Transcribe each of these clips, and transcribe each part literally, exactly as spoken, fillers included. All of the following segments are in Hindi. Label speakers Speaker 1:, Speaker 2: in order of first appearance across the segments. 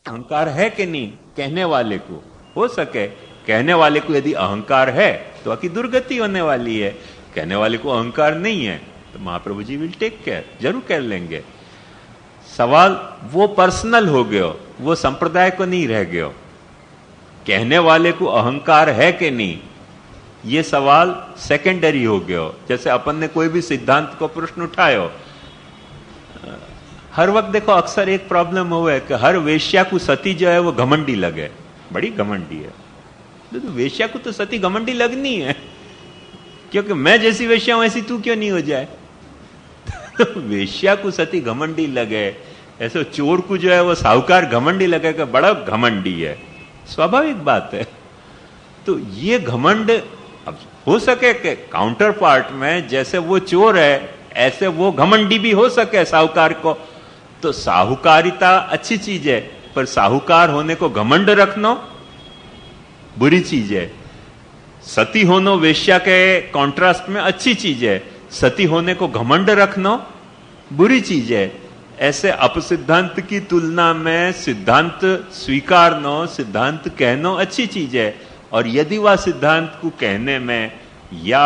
Speaker 1: अहंकार है कि नहीं कहने वाले को? हो सके कहने वाले को यदि अहंकार है तो आकी दुर्गति होने वाली है। कहने वाले को अहंकार नहीं है तो Mahaprabhu ji will take care, जरूर कर लेंगे। सवाल वो पर्सनल हो गयो, वो संप्रदाय को नहीं रह गयो। कहने वाले को अहंकार है कि नहीं ये सवाल सेकेंडरी हो गयो। जैसे अपन ने कोई भी सिद्धांत को प्रश्न उठायो, हर वक्त देखो अक्सर एक प्रॉब्लम हुआ है कि हर वेश्या को सती जो है वो घमंडी लगे, बड़ी घमंडी है। तो वेश्या को तो सती घमंडी लगनी है, क्योंकि मैं जैसी वेश्या हूं ऐसी तू क्यों नहीं हो जाए। तो वेश्या को सती घमंडी लगे, ऐसे चोर को जो है वो साहूकार घमंडी लगे कि बड़ा घमंडी है, स्वाभाविक बात है। तो ये घमंड अब हो सके कि काउंटर पार्ट में जैसे वो चोर है ऐसे वो घमंडी भी हो सके साहूकार को। तो साहूकारिता अच्छी चीज है, पर साहूकार होने को घमंड रखना बुरी चीज है। सती होना वेश्या के कॉन्ट्रास्ट में अच्छी चीज है, सती होने को घमंड रखना बुरी चीज है। ऐसे अपसिद्धांत की तुलना में सिद्धांत स्वीकारना, सिद्धांत कहना अच्छी चीज है। और यदि वह सिद्धांत को कहने में या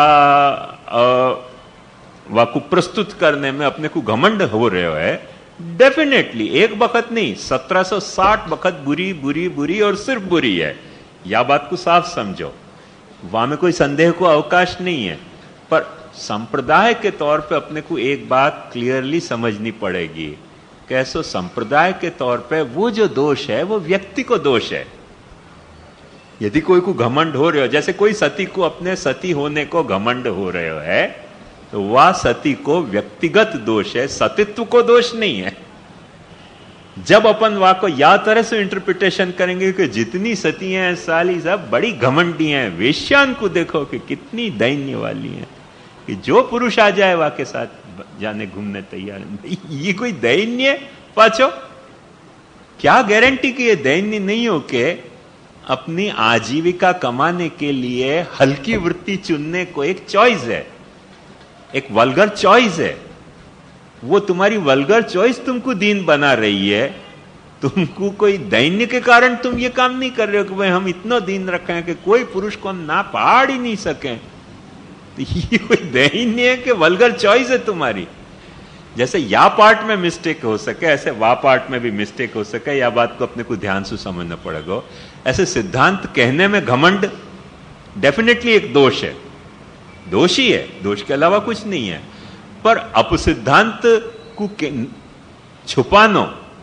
Speaker 1: वह को प्रस्तुत करने में अपने को घमंड हो रहे है, डेफिनेटली एक बखत नहीं सत्रह सौ साठ बखत बुरी बुरी बुरी और सिर्फ बुरी है। यह बात को साफ समझो, वहां में कोई संदेह को अवकाश नहीं है। पर संप्रदाय के तौर पे अपने को एक बात क्लियरली समझनी पड़ेगी, कैसो संप्रदाय के तौर पे वो जो दोष है वो व्यक्ति को दोष है। यदि कोई को घमंड हो रहे हो, जैसे कोई सती को अपने सती होने को घमंड हो रहे हो है, तो वह सती को व्यक्तिगत दोष है, सतीत्व को दोष नहीं है। जब अपन वह को या तरह से इंटरप्रिटेशन करेंगे कि जितनी सती हैं साली सब बड़ी घमंडी हैं, वेश्यान को देखो कि कितनी दैन्य वाली हैं, कि जो पुरुष आ जाए वह के साथ जाने घूमने तैयार। ये कोई दैन्य पाचो, क्या गारंटी कि ये दैन्य नहीं हो के अपनी आजीविका कमाने के लिए हल्की वृत्ति चुनने को एक चॉइस है, एक वल्गर चॉइस है। वो तुम्हारी वल्गर चॉइस तुमको दीन बना रही है। तुमको कोई दैन्य के कारण तुम ये काम नहीं कर रहे हो कि भाई हम इतना दीन रखे हैं कि कोई पुरुष को हम ना पहाड़ ही नहीं सके। तो ये कोई दैन्य है कि वल्गर चॉइस है तुम्हारी। जैसे या पार्ट में मिस्टेक हो सके ऐसे वा पार्ट में भी मिस्टेक हो सके, या बात को अपने को ध्यान से समझना पड़ेगा। ऐसे सिद्धांत कहने में घमंड डेफिनेटली एक दोष है, दोष ही है, दोष के अलावा कुछ नहीं है। पर अपसिद्धांत को छुपानो,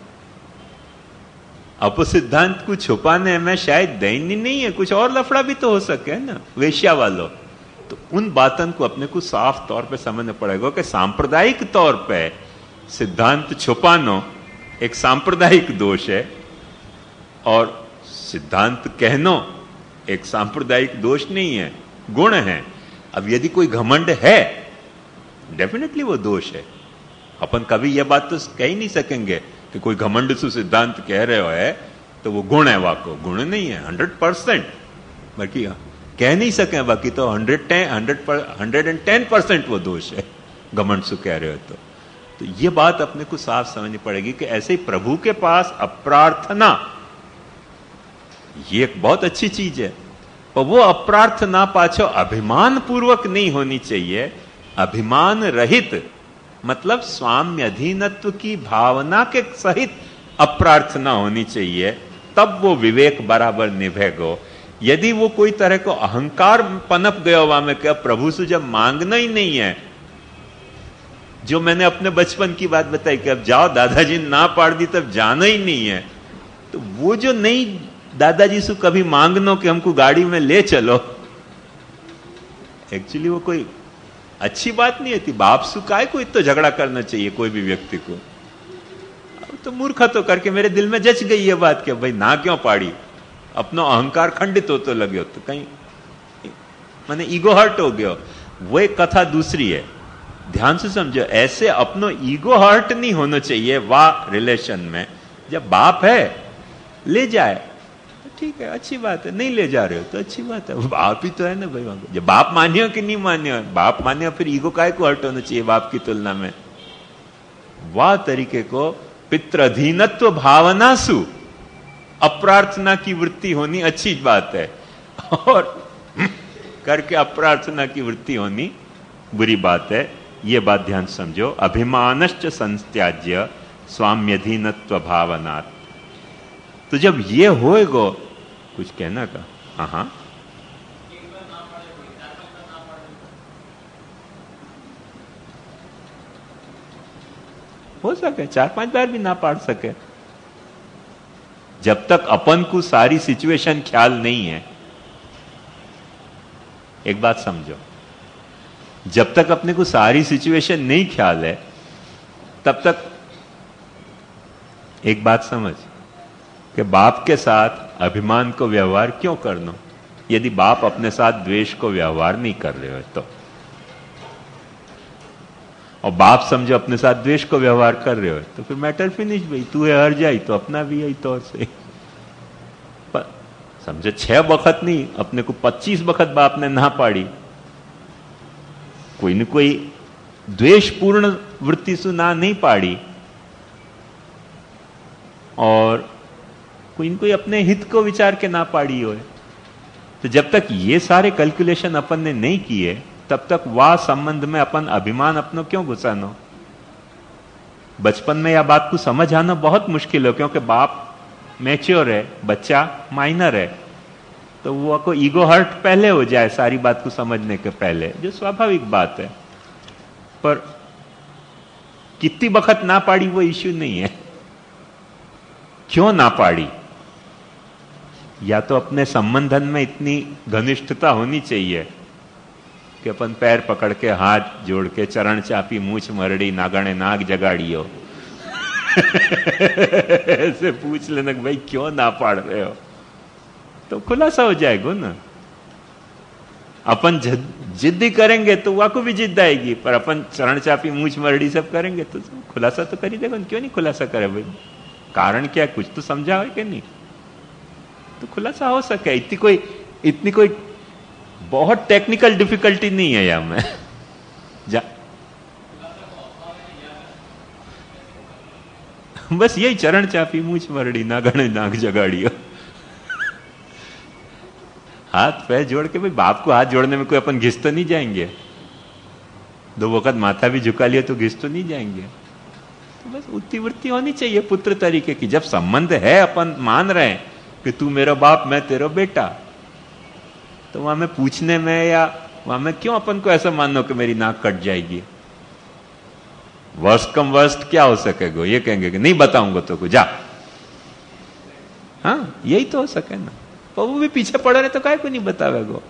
Speaker 1: अपसिद्धांत को छुपाने में शायद दैन्य नहीं है, कुछ और लफड़ा भी तो हो सके ना वेश्या वालों। तो उन बातों को अपने को साफ तौर पे समझना पड़ेगा कि सांप्रदायिक तौर पे सिद्धांत छुपानो एक सांप्रदायिक दोष है, और सिद्धांत कहनो एक सांप्रदायिक दोष नहीं है, गुण है। अब यदि कोई घमंड है डेफिनेटली वो दोष है। अपन कभी यह बात तो कह ही नहीं सकेंगे कि कोई घमंड से सिद्धांत कह रहे हो है तो वो गुण है, वाको गुण नहीं है हंड्रेड परसेंट, बल्कि कह नहीं सके, बाकी तो हंड्रेड टेन हंड्रेड पर हंड्रेड एंड टेन परसेंट वो दोष है घमंड से कह रहे हो। तो, तो ये बात अपने को साफ समझनी पड़ेगी कि ऐसे ही प्रभु के पास अप्रार्थना ये एक बहुत अच्छी चीज है, पर वो अप्रार्थना पाछो अभिमान पूर्वक नहीं होनी चाहिए। अभिमान रहित मतलब स्वाम्य अधीनत्व की भावना के सहित अप्रार्थना होनी चाहिए, तब वो विवेक बराबर निभेगो। यदि वो कोई तरह को अहंकार पनप गया वहां में क्या प्रभु से जब मांगना ही नहीं है, जो मैंने अपने बचपन की बात बताई कि अब जाओ दादाजी ने ना पाड़ दी तब जाना ही नहीं है, तो वो जो नहीं दादाजी से कभी मांगनो कि हमको गाड़ी में ले चलो, एक्चुअली वो कोई अच्छी बात नहीं होती। बाप से काय को इतना झगड़ा करना चाहिए कोई भी व्यक्ति को। अब तो मूर्खा तो करके मेरे दिल में जच गई ये बात कि भाई ना क्यों पाड़ी, अपना अहंकार खंडित हो तो लगे हो तो कहीं मैंने ईगो हर्ट हो गया। वो एक कथा दूसरी है, ध्यान से समझो। ऐसे अपनो ईगो हर्ट नहीं होना चाहिए वाह रिलेशन में। जब बाप है ले जाए तो ठीक है, अच्छी बात है, नहीं ले जा रहे हो तो अच्छी बात है, बाप ही तो है ना भाई। जब बाप मानियो कि नहीं मानियो, बाप मानियो फिर ईगो काय को हर्ट होना चाहिए बाप की तुलना में। वाह तरीके को पितृअधीनत्व भावना सु अप्रार्थना की वृत्ति होनी अच्छी बात है, और करके अप्रार्थना की वृत्ति होनी बुरी बात है। ये बात ध्यान समझो। अभिमानश्च संत्याज्य स्वाम्यधीनत्व भावनात्। तो जब ये होएगो, कुछ कहना का? हाँ हाँ, हो सके चार पांच बार भी ना पढ़ सके। जब तक अपन को सारी सिचुएशन ख्याल नहीं है, एक बात समझो, जब तक अपने को सारी सिचुएशन नहीं ख्याल है, तब तक एक बात समझ कि बाप के साथ अभिमान को व्यवहार क्यों करना, यदि बाप अपने साथ द्वेष को व्यवहार नहीं कर रहे हो तो। और बाप समझो अपने साथ द्वेष को व्यवहार कर रहे हो तो फिर मैटर फिनिश भाई। तू है हर जाई तो अपना भी यही तौर से। पर समझो छह वक्त नहीं, अपने को पच्चीस वक्त बाप ने ना पाड़ी, कोई न कोई द्वेषपूर्ण वृत्ति से ना नहीं पाड़ी, और कोई न कोई अपने हित को विचार के ना पाड़ी हो। तो जब तक ये सारे कैलकुलेशन अपन ने नहीं किए, तब तक वाह संबंध में अपन अभिमान अपनों क्यों घुसानो। बचपन में यह बात को समझ आना बहुत मुश्किल हो, क्योंकि बाप मैच्योर है, बच्चा माइनर है, तो वो को ईगो हर्ट पहले हो जाए सारी बात को समझने के पहले, जो स्वाभाविक बात है। पर कितनी वक्त ना पाड़ी वो इश्यू नहीं है, क्यों ना पाड़ी। या तो अपने संबंधन में इतनी घनिष्ठता होनी चाहिए कि अपन पैर पकड़ के हाथ जोड़ के चरण चापी मूछ मरड़ी नागणे नाग जगाड़ियो ऐसे पूछ लेना कि भाई क्यों ना पाड़ रहे हो, तो खुलासा हो जाएगा ना। अपन जिद्दी करेंगे तो वह को भी जिद आएगी, पर अपन चरण चापी मूछ मरड़ी सब करेंगे तो खुलासा तो कर ही देगा। क्यों नहीं खुलासा करे भाई, कारण क्या, कुछ तो समझा है कि नहीं, तो खुलासा हो सके। इतनी कोई इतनी कोई बहुत टेक्निकल डिफिकल्टी नहीं है यहां में। जा बस यही चरण चापी मूछ मरड़ी नागणे नाग जगाड़ियो। हाथ पैर जोड़ के, भाई बाप को हाथ जोड़ने में कोई अपन घिस तो नहीं जाएंगे, दो वक्त माथा भी झुका लिया तो घिस तो नहीं जाएंगे। तो बस उतनी वृत्ति होनी चाहिए पुत्र तरीके की। जब संबंध है, अपन मान रहे हैं कि तू मेरा बाप मैं तेरा बेटा, तो वहां में पूछने में या वहां में क्यों अपन को ऐसा मानो कि मेरी नाक कट जाएगी। वर्स्ट कम वर्स्ट क्या हो सकेगा, ये कहेंगे कि नहीं बताऊंगा तो कुछ जा, हाँ यही तो हो सके ना। पर वो भी पीछे पड़े रहे तो काहे को नहीं बतावेगो,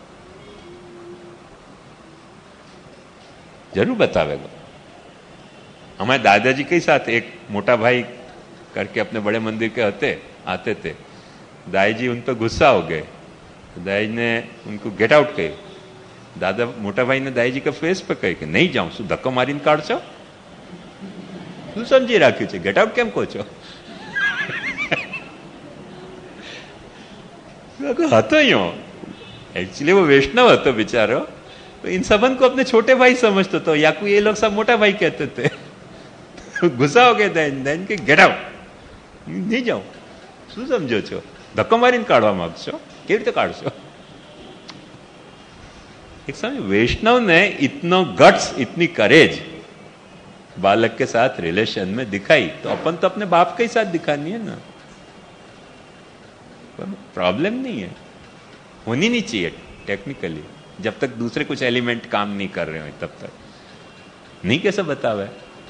Speaker 1: जरूर बतावेगो। हमारे दादाजी के साथ एक मोटा भाई करके अपने बड़े मंदिर के होते आते थे, दाई जी उन पर गुस्सा हो गए, दाई ने उनको गेट आउट कही। दादा मोटा भाई ने दाई जी का फेस पे कही कि नहीं जाऊं, શું ધક્કો મારીને કાઢશો, શું સમજી રાખ્યું છે, ગેટ આઉટ કેમ કહો છો। હતો યો एक्चुअली वो वैष्णव હતો बेचारो, तो इन सबन को अपने छोटे भाई समझते तो, या कोई ये लोग सब मोटा भाई कहते थे। तो गुस्सा हो गया दैन दैन के गेट आउट, नहीं जाऊं, શું સમજો છો, ધક્કો મારીને કાઢવા માંગશો, કેવી રીતે કાઢશો। एक समय वैष्णव ने इतना गट्स, इतनी करेज बालक के साथ रिलेशन में दिखाई, तो अपन तो अपने बाप के ही साथ दिखानी है ना। प्रॉब्लम नहीं है, होनी नहीं चाहिए टेक्निकली, जब तक दूसरे कुछ एलिमेंट काम नहीं कर रहे हो तब तक नहीं। कैसे बतावे।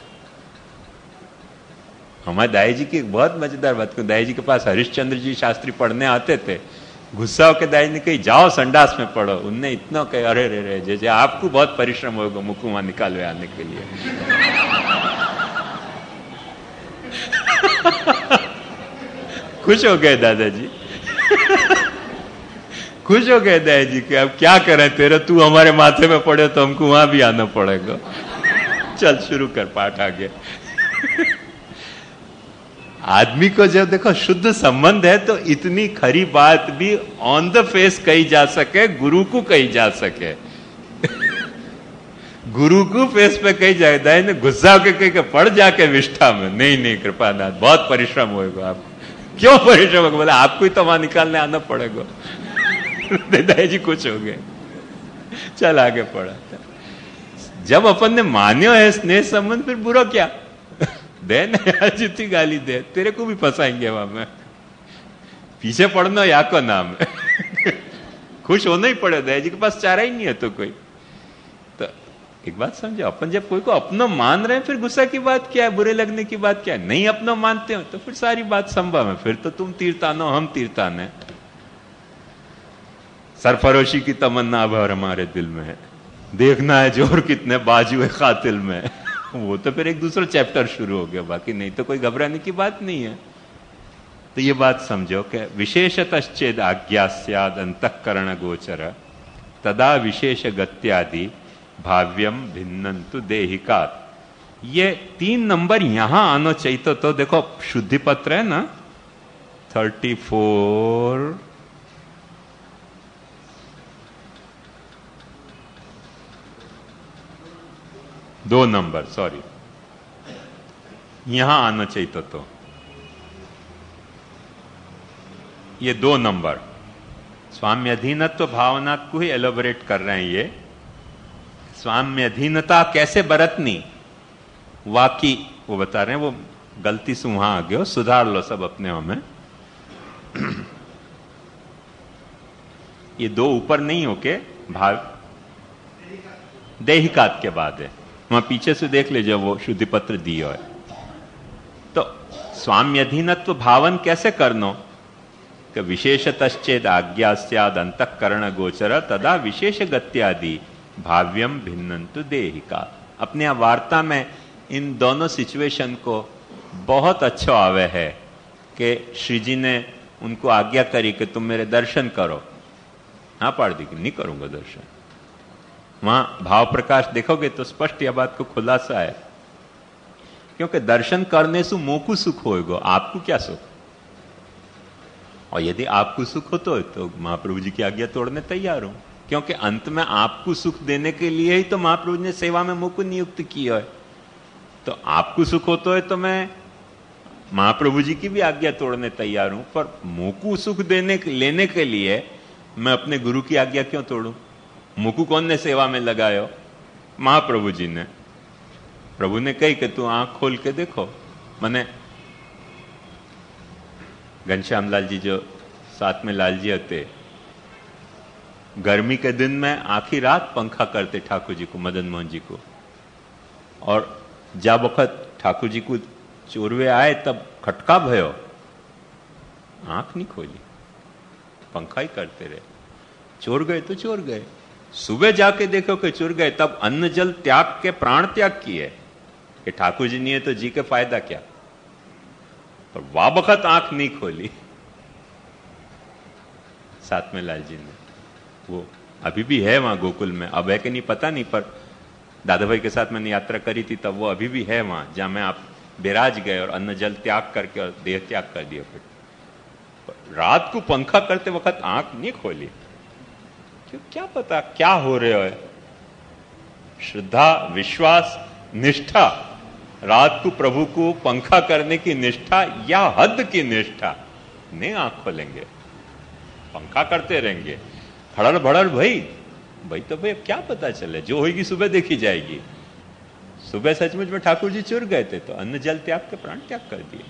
Speaker 1: हमारे दाई जी की बहुत मजेदार बात को, दाई जी के पास हरिश्चंद्र जी शास्त्री पढ़ने आते थे, गुस्सा होकर दाई ने कही जाओ संडास में पढ़ो। उनने इतना कहे अरे रे रे जे, जे आपको बहुत परिश्रम होगा मुकुमा निकालवे आने के लिए। खुश हो गए दादाजी, खुश हो गए दाई जी कि अब क्या करें, तेरा तू हमारे माथे में पड़े तो हमको वहां भी आना पड़ेगा। चल शुरू कर पाठ आगे। आदमी को जब देखो शुद्ध संबंध है तो इतनी खरी बात भी ऑन द फेस कही जा सके, गुरु को कही जा सके। गुरु को फेस पे कही जाए, दाई ने गुस्सा के कही के पड़ जाके विष्ठा में, नहीं नहीं कृपानाथ बहुत परिश्रम होगा आप, क्यों परेशान हो? बोले आपको ही तो वहां निकालने आना पड़ेगा। दादा जी कुछ हो गए, चल आगे पढ़ा। जब अपन ने मान्यो है स्नेह संबंध, फिर बुरा क्या? दे ना यार, जितनी गाली दे, तेरे को भी फंसाएंगे वहां में। पीछे पड़ना या को नाम है। खुश होना ही पड़े, दया जी के पास चारा ही नहीं है तो कोई। तो एक बात समझो, अपन जब कोई को अपना मान रहे हैं, फिर गुस्सा की बात क्या है, बुरे लगने की बात क्या है? नहीं अपना मानते हो तो फिर सारी बात संभव है, फिर तो तुम तीरतान हो, हम तीरतान है। सरफरोशी की तमन्ना अब और हमारे दिल में है, देखना है जोर कितने बाजू है कातिल में। वो तो फिर एक दूसरा चैप्टर शुरू हो गया, बाकी नहीं तो कोई घबराने की बात नहीं है। तो ये बात समझो कि विशेषतश्चेद आज्ञा स्याद अंतःकरण गोचर तदा विशेष गत्यादि भाव्यम भिन्नंतु देहिकात। ये तीन नंबर यहां आना चाहिए। तो, तो देखो शुद्धि पत्र है ना थर्टी फोर, दो नंबर, सॉरी, यहां आना चाहिए। तो, तो ये दो नंबर स्वाम्य अधीनत्व भावना को ही एलोबरेट कर रहे हैं। ये स्वाम्य अधीनता कैसे बरतनी, वाकी वो बता रहे हैं। वो गलती से वहां आ गए, सुधार लो सब अपने में। ये दो ऊपर नहीं होके भाव देहिकात के बाद है, वहां पीछे से देख लीजिए, वो शुद्धि पत्र दिया है। तो स्वाम्य अधीनत्व भावन कैसे करनो कि विशेषतश्चेद आज्ञा स्याद अंतःकरण गोचर तदा विशेष गत्यादि भाव्यम भिन्नंतु देहिका। अपने वार्ता में इन दोनों सिचुएशन को बहुत अच्छा आवे है कि श्री जी ने उनको आज्ञा करी कि तुम मेरे दर्शन करो। हाँ पाड़ दी कि नहीं करूंगा दर्शन। वहां भाव प्रकाश देखोगे तो स्पष्ट यह बात को खुलासा है, क्योंकि दर्शन करने से मोकु सुख होएगा, आपको क्या सुख? और यदि आपको सुख हो तो, तो महाप्रभु जी की आज्ञा तोड़ने तैयार हूं, क्योंकि अंत में आपको सुख देने के लिए ही तो महाप्रभु जी ने सेवा में मोकु नियुक्त किया है। तो आपको सुख होता है तो मैं महाप्रभु जी की भी आज्ञा तोड़ने तैयार हूं, पर मोकु सुख देने लेने के लिए मैं अपने गुरु की आज्ञा क्यों तोड़ूं? मुकु कौन ने सेवा में लगायो? महाप्रभु जी ने। प्रभु ने कही कि तू आंख खोल के देखो। मैंने घनश्याम लाल जी जो साथ में लाल जी होते, गर्मी के दिन में आखिरी रात पंखा करते ठाकुर जी को, मदन मोहन जी को। और जब वक्त ठाकुर जी को चोरवे आए तब खटका भयो, आंख नहीं खोली, पंखा ही करते रहे। चोर गए तो चोर गए, सुबह जाके देखो कि चुर गए, तब अन्न जल त्याग के प्राण त्याग किए कि ठाकुर जी नहीं है तो जी के फायदा क्या? पर वाह बखत आंख नहीं खोली साथ में लाल जी ने। वो अभी भी है वहां गोकुल में, अब है कि नहीं पता नहीं, पर दादा भाई के साथ मैंने यात्रा करी थी तब वो अभी भी है वहां, जहां मैं आप बिराज गए और अन्न जल त्याग करके और देह त्याग कर दिया। फिर रात को पंखा करते वक्त आंख नहीं खोली, क्यों? क्या पता क्या हो रहा है? श्रद्धा, विश्वास, निष्ठा, रात को प्रभु को पंखा करने की निष्ठा या हद की निष्ठा, नहीं आंख खोलेंगे, पंखा करते रहेंगे। खड़ड़ भड़ड़ भाई भाई तो भाई क्या पता चले, जो होगी सुबह देखी जाएगी। सुबह सचमुच में ठाकुर जी चुर गए थे तो अन्न जल त्याग के प्राण त्याग कर दिए,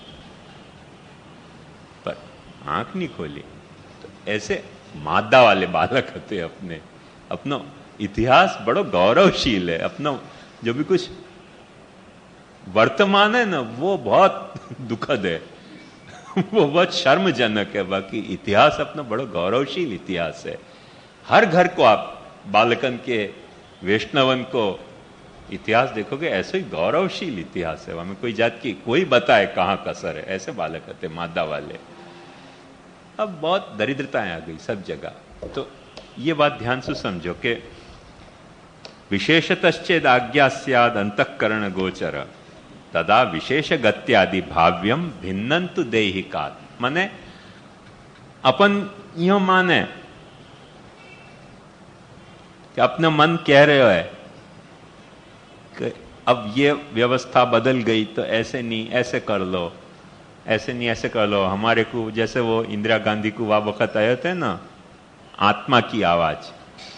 Speaker 1: पर आंख नहीं खोली। तो ऐसे मादा वाले बालक होते अपने, अपना इतिहास बड़ो गौरवशील है। अपना जो भी कुछ वर्तमान है ना वो बहुत दुखद है, वो बहुत शर्मजनक है। बाकी इतिहास अपना बड़ा गौरवशील इतिहास है। हर घर को आप बालकन के, वैष्णवन को इतिहास देखोगे, ऐसे ही गौरवशील इतिहास है। हमें कोई जात की कोई बताए कहां कसर है, ऐसे बालक होते मादा वाले। अब बहुत दरिद्रताएं आ गई सब जगह। तो ये बात ध्यान से समझो कि विशेषतश्चेद आज्ञा स्याद अंतःकरण गोचर तदा विशेष गत्यादि भाव्यम भिन्नंतु देहिकात। माने अपन यो माने कि अपना मन कह रहे है कि अब ये व्यवस्था बदल गई तो ऐसे नहीं, ऐसे कर लो, ऐसे नहीं ऐसे कर लो, हमारे को जैसे वो इंदिरा गांधी को वह वक्त आए थे ना आत्मा की आवाज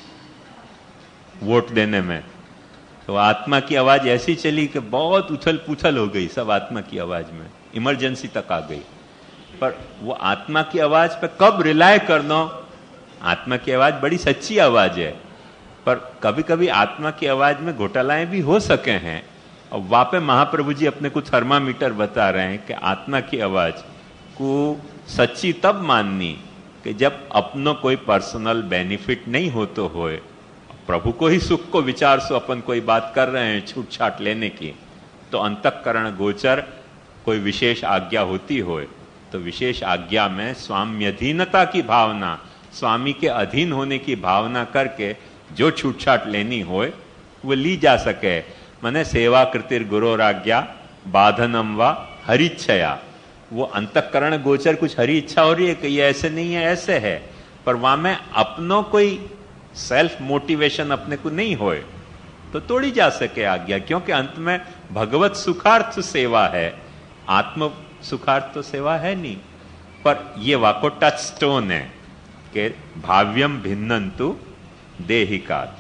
Speaker 1: वोट देने में, तो आत्मा की आवाज ऐसी चली कि बहुत उछल पुछल हो गई सब आत्मा की आवाज में, इमरजेंसी तक आ गई। पर वो आत्मा की आवाज पे कब रिलाय करना, आत्मा की आवाज बड़ी सच्ची आवाज है, पर कभी कभी आत्मा की आवाज में घोटालाएं भी हो सके हैं। और वहां पे महाप्रभु जी अपने को थर्मामीटर बता रहे हैं कि आत्मा की आवाज को सच्ची तब माननी कि जब अपनो कोई पर्सनल बेनिफिट नहीं हो तो होए, प्रभु को ही सुख को विचार सो अपन कोई बात कर रहे हैं छूट छाट लेने की, तो अंतःकरण गोचर कोई विशेष आज्ञा होती होए तो विशेष आज्ञा में स्वाम्यधीनता की भावना, स्वामी के अधीन होने की भावना करके जो छूट छाट लेनी होए वो ली जा सके। माने सेवा कृतिर गुरोराज्ञा बाधनम व हरिच्छया, वो अंतःकरण गोचर कुछ हरि इच्छा हो रही है कि ये ऐसे नहीं है ऐसे है, पर वहां में अपनों कोई सेल्फ मोटिवेशन अपने को नहीं होए तो तोड़ी जा सके आज्ञा, क्योंकि अंत में भगवत सुखार्थ सेवा है, आत्म सुखार्थ तो सेवा है नहीं। पर ये वाको टच स्टोन है कि भाव्यम भिन्नंतु देहिकात।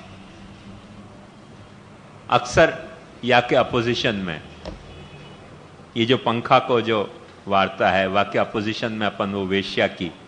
Speaker 1: अक्सर या के अपोजिशन में ये जो पंखा को जो वार्ता है वाक्य अपोजिशन में अपन वो वेश्या की